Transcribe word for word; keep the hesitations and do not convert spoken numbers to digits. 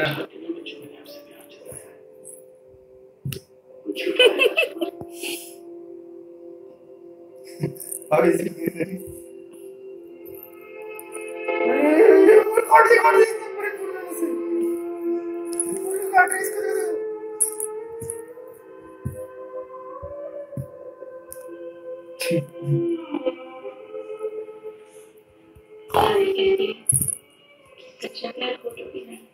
और इसी के कौन सी कौन सी पूरे पूरे से पूरे काट इसको दे दो अच्छा क्या फोटो भी नहीं